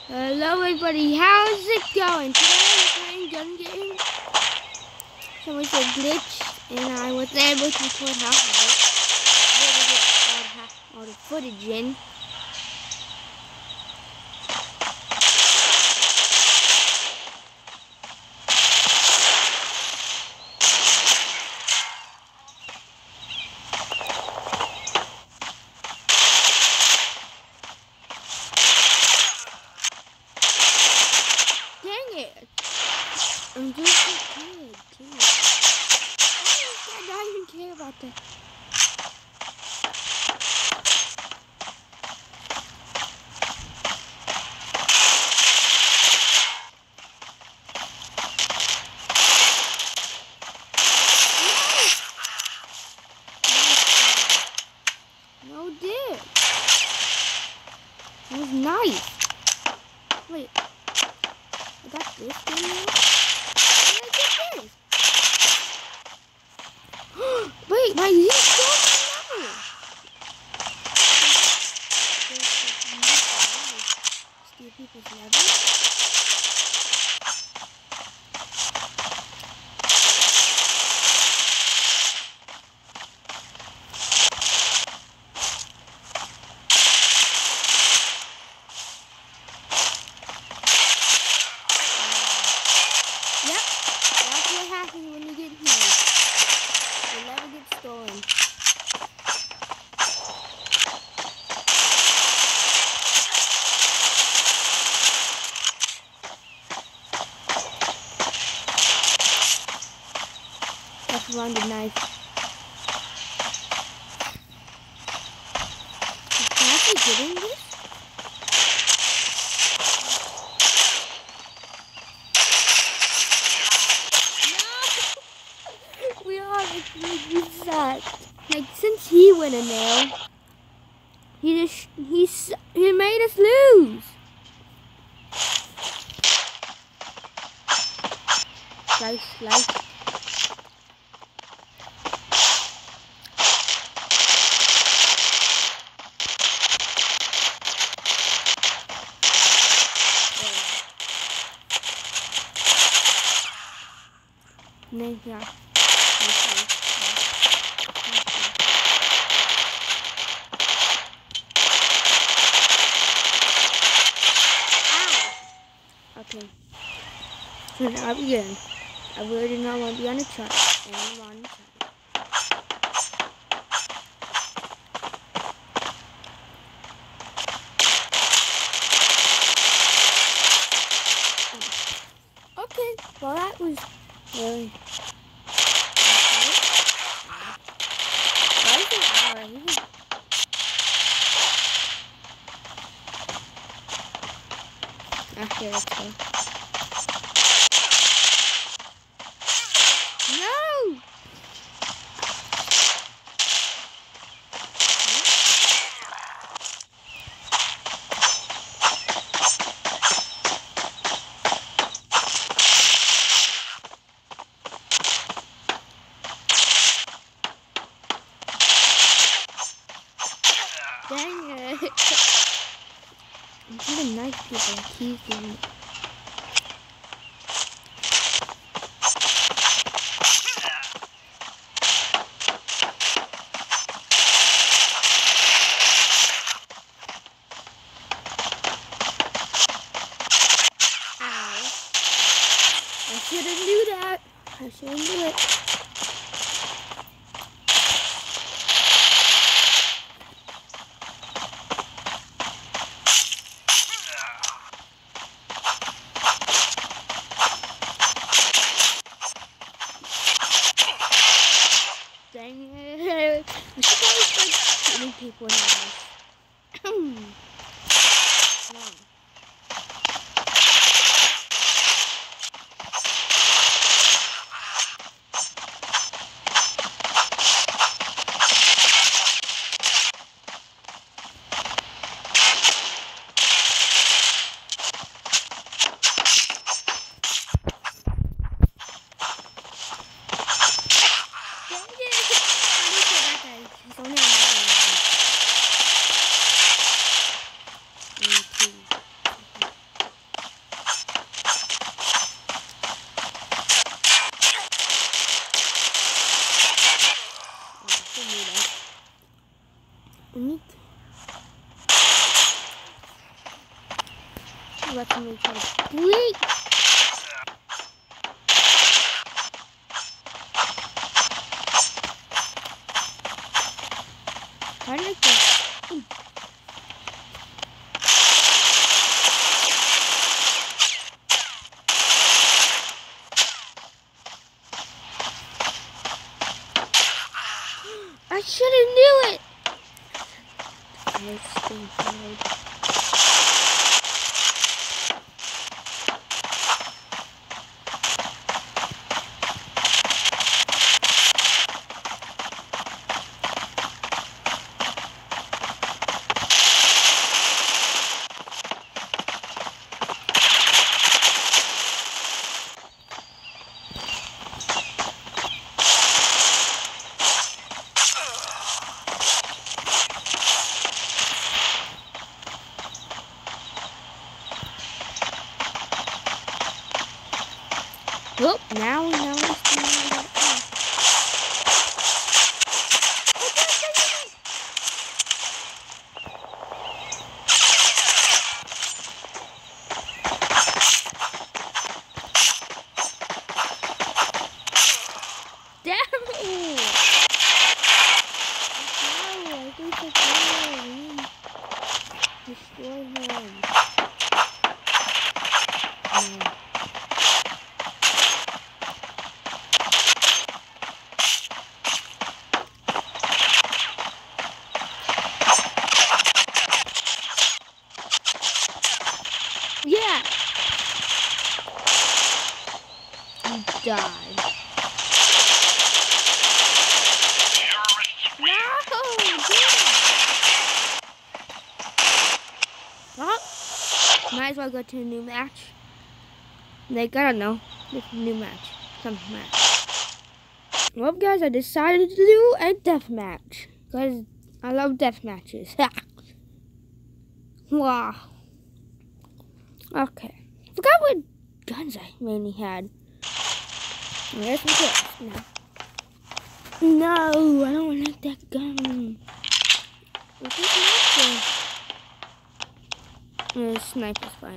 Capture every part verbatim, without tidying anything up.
Hello everybody, how's it going? Today we're playing gun game. So it's a glitch and I was able to record half of it. I able to get all, half, all the footage in. Dang it! I'm doing so good too. I don't even care about that. No dip. That was nice. Wait. I got this thing now? How did I get this? Wait, my leaf still no. Steal people's levels. When you get here, you'll never get stolen. That's around the knife. Can I actually get in this? We are like that. Like since he went in there, he just he's he made us lose. Slice, slice. No, yeah. Okay. So now I begin. I really did not want to be on the truck. And I'm on the truck. Okay. Well, that was really. Why is it hour? Okay, let's go. No! Dang it. I'm getting nice people keeping. I shouldn't do that. I shouldn't do it. Dang it. I should probably start shooting people in the house. Come on. Dang it. Look at that guy. He's only on let somebody try to break. I like that. Ooh. I should have knew it. Let's stay hard. Oh, now, now we're still that Damn it! No, I think it's going to destroy him. No. Yeah! You died. No! Well, might as well go to a new match. Like, I don't know. This is a new match. Some match. Well, guys, I decided to do a death match. Because I love death matches. Wow. Okay. I forgot what guns I mainly had. There's my guess now. No, I don't like that gun. What's this gun? The sniper's fine.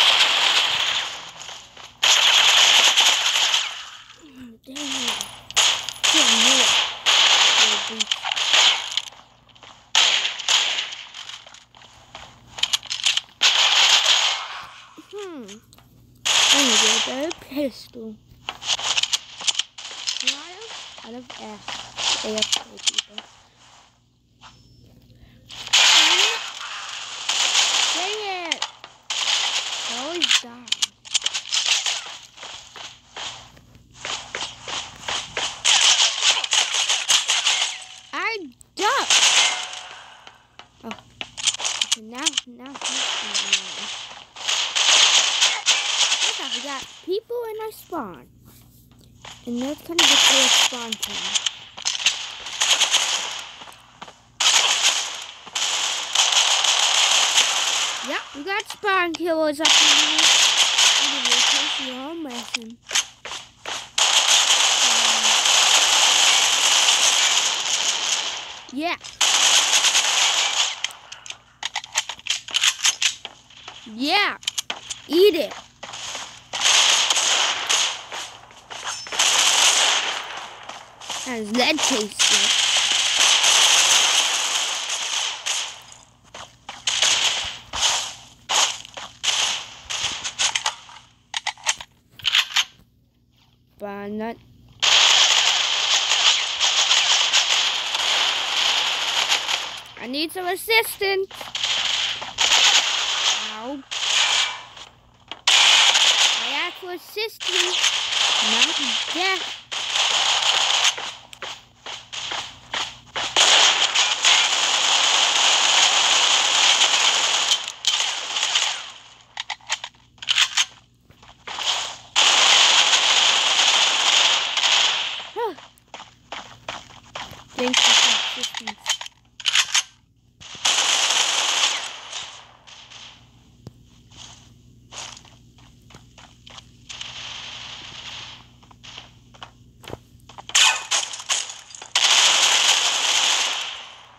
Oh, dang it. Damn it. Hmm. I need to get a pistol. Out of F. A F K people. Dang it! I always die. I duck! Oh. Okay, now, now he's I got people in our spawn. And that's kind of the first spawn time. Yep, we got spawn killers up in here. I'm gonna replace your own lesson. Yeah. Yeah. Eat it. How's that taste like? Fine, nut. I need some assistance. Ow. I asked for assistance, not death. Thanks for the assistance.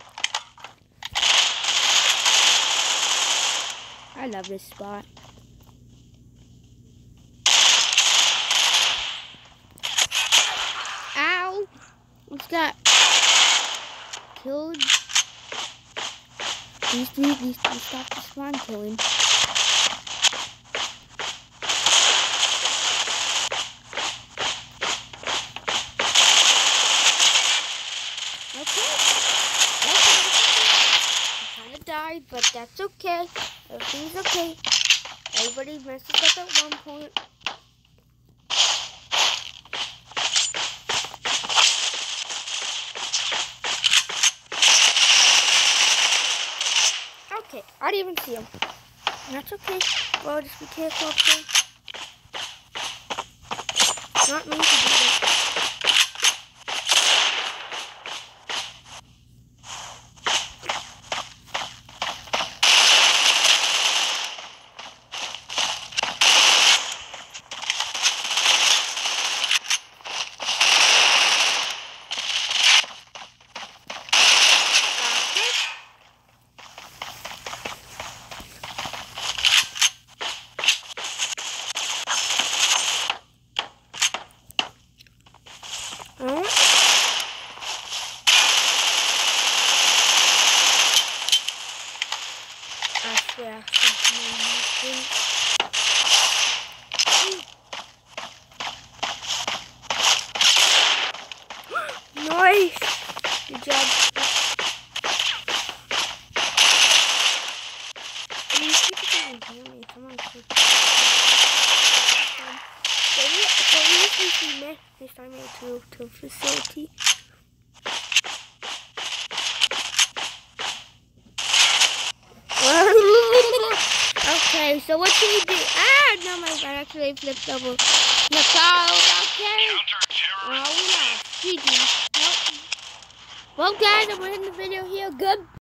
I love this spot. just got killed. These three, these three stop the spawn killing. Okay. I kind of died, but that's okay. Everything's okay. Everybody messes up at one point. Okay, I didn't even see him. That's okay. Well, just be careful up there. Not me to do that. Yeah. Nice! Good job. These people didn't hear me. Come on, kid. Um, so we, so we usually met this time to, to a facility. Okay, so what should we do? Ah, no, my bad. Actually, I flipped over. Let's go. Okay. Oh, we lost. G G. Nope. Well, guys, I'm going to end the video here. Good.